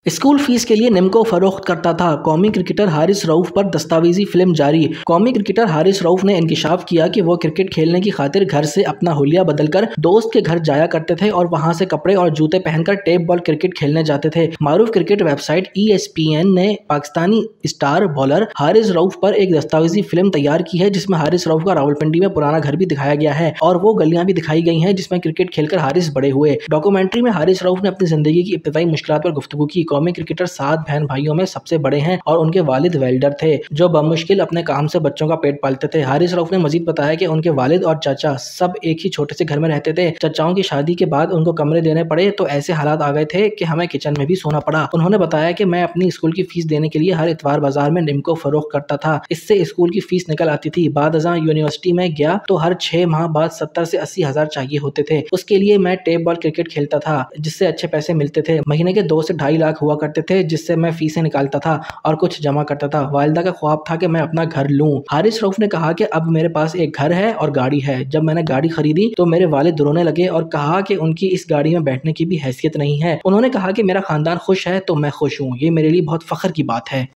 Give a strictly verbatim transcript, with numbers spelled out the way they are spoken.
School fees के लिए निम्को फरोख्त करता था। कौमी क्रिकेटर हारिस रऊफ पर दस्तावेजी फिल्म जारी। कौमी क्रिकेटर हारिस रऊफ ने इंकिशाफ किया कि वो क्रिकेट खेलने की खातिर घर से अपना हुलिया बदलकर दोस्त के घर जाया करते थे और वहां से कपड़े और जूते पहनकर टेप बॉल क्रिकेट खेलने जाते थे। मारूफ cricket website E S P N ने पाकिस्तानी स्टार बॉलर हारिस रऊफ पर एक दस्तावेजी फिल्म तैयार की है, जिसमें हारिस रऊफ का रावलपिंडी में पुराना घर भी दिखाया गया है और वो गलियां भी दिखाई गई हैं जिसमें क्रिकेट खेलकर हारिस बड़े हुए। डॉक्यूमेंट्री में हारिस रऊफ ने अपनी जिंदगी की इब्तिदाई मुश्किलात पर गुफ्तगू की। कौमी क्रिकेटर सात बहन भाइयों में सबसे बड़े हैं और उनके वालिद वेल्डर थे जो बमुश्किल अपने काम से बच्चों का पेट पालते थे। हारिस रऊफ ने मजीद बताया कि उनके वालिद और चाचा सब एक ही छोटे से घर में रहते थे। चाचाओं की शादी के बाद उनको कमरे देने पड़े तो ऐसे हालात आ गए थे कि हमें किचन में भी सोना पड़ा। उन्होंने बताया कि मैं अपनी स्कूल की फीस देने के लिए हर इतवार बाजार में निम्को फरोख्त करता था। इससे स्कूल की फीस निकल आती थी। बाद अज़ां यूनिवर्सिटी में गया तो हर छह माह बाद सत्तर से अस्सी हजार चाहिए होते थे। उसके लिए मैं टेप बॉल क्रिकेट खेलता था जिससे अच्छे पैसे मिलते थे। महीने के दो से ढाई लाख हुआ करते थे जिससे मैं फीसें निकालता था और कुछ जमा करता था। वालिदा का ख्वाब था कि मैं अपना घर लूं। हारिस रऊफ ने कहा कि अब मेरे पास एक घर है और गाड़ी है। जब मैंने गाड़ी खरीदी तो मेरे वालिद रोने लगे और कहा कि उनकी इस गाड़ी में बैठने की भी हैसियत नहीं है। उन्होंने कहा कि मेरा खानदान खुश है तो मैं खुश हूँ। ये मेरे लिए बहुत फख्र की बात है।